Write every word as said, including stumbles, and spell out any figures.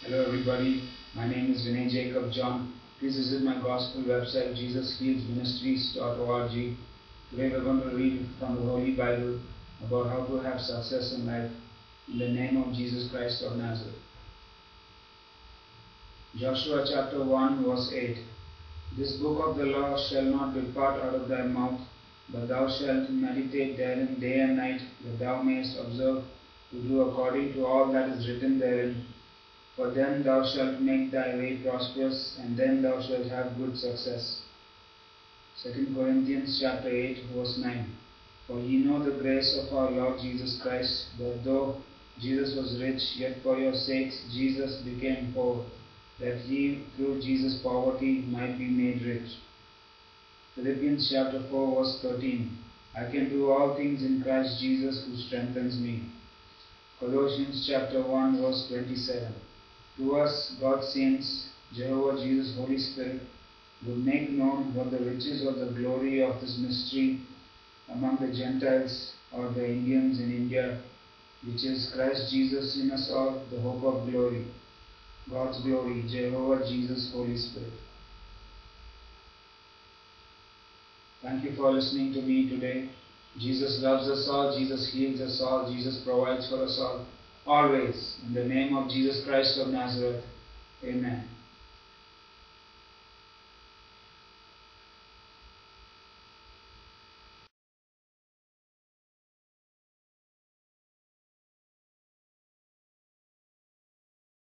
Hello everybody, my name is Vinay Jacob John. Please visit my gospel website jesus heals ministries dot org. Today we are going to read from the Holy Bible about how to have success in life in the name of Jesus Christ of Nazareth. Joshua chapter one verse eight. This book of the law shall not depart out of thy mouth, but thou shalt meditate therein day and night, that thou mayest observe to do according to all that is written therein. For then thou shalt make thy way prosperous, and then thou shalt have good success. Second Corinthians chapter eight verse nine. For ye know the grace of our Lord Jesus Christ, that though Jesus was rich, yet for your sakes Jesus became poor, that ye through Jesus' poverty might be made rich. Philippians chapter four verse thirteen. I can do all things in Christ Jesus who strengthens me. Colossians chapter one verse twenty-seven. To us, God's saints, Jehovah, Jesus, Holy Spirit, will make known what the riches of the glory of this mystery among the Gentiles or the Indians in India, which is Christ Jesus in us all, the hope of glory. God's glory, Jehovah, Jesus, Holy Spirit. Thank you for listening to me today. Jesus loves us all, Jesus heals us all, Jesus provides for us all, always. In the name of Jesus Christ of Nazareth, amen.